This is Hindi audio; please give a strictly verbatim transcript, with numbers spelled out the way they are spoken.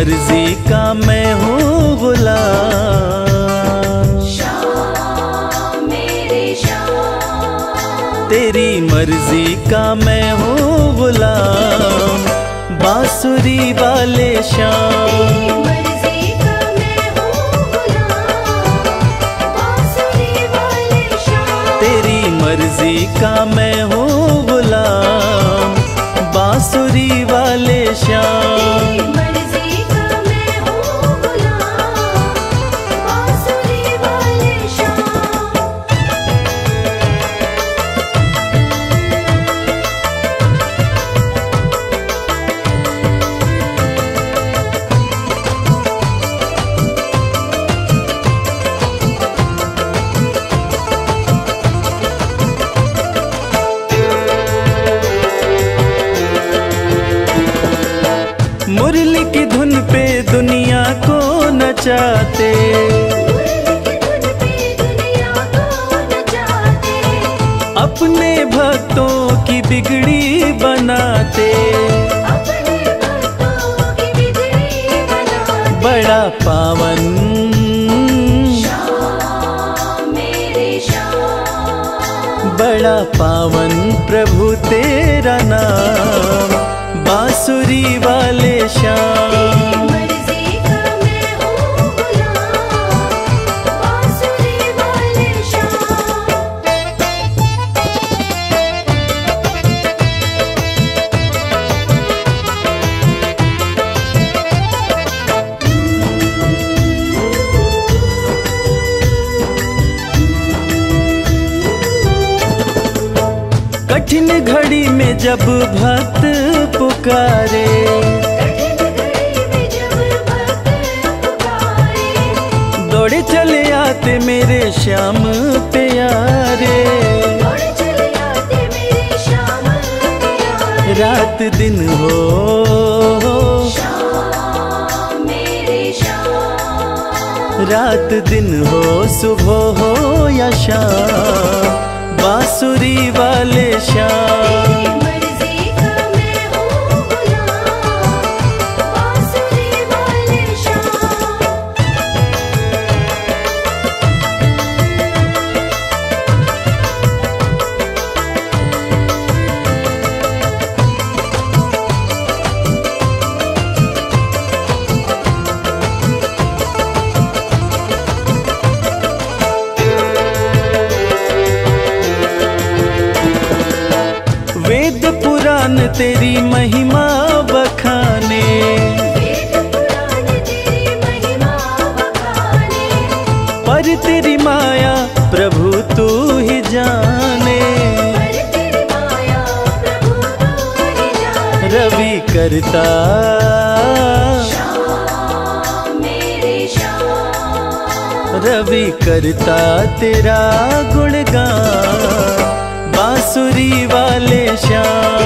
मर्जी का मैं हूँ गुलाम। श्याम मेरे श्याम, तेरी मर्जी का मैं हूँ गुलाम, बांसुरी वाले श्याम। तेरी मर्जी का मैं हूँ गुलाम, बांसुरी वाले श्याम। तेरी मर्जी का मैं हूँ गुलाम, बांसुरी वाले श्याम। तेरी मर्जी का मैं हूँ गुलाम, बांसुरी वाले श्याम। मुरली की धुन पे दुनिया को नचाते, अपने भक्तों की बिगड़ी बनाते। बड़ा पावन श्याम मेरे श्याम, बड़ा पावन प्रभु तेरा नाम, बांसुरी वाले श्याम। तेरी मर्जी का मैं हूँ गुलाम, बांसुरी वाले श्याम। कठिन घड़ी में जब भक्त पुकारे, दौड़े चले आते मेरे श्याम प्यारे। रात दिन हो श्याम मेरे श्याम, रात दिन हो सुबह हो या शाम, बांसुरी वाले श्याम। तेरी मर्जी का मैं हूँ गुलाम, बांसुरी वाले श्याम। वेद पुराण तेरी महिमा बखाने, वेद पुराण तेरी महिमा बखाने, पर तेरी माया प्रभु तू ही जाने। पर तेरी माया प्रभु तू ही जाने। रवि करता श्याम मेरे श्याम, रवि करता तेरा गुणगान, बांसुरी वाले श्याम।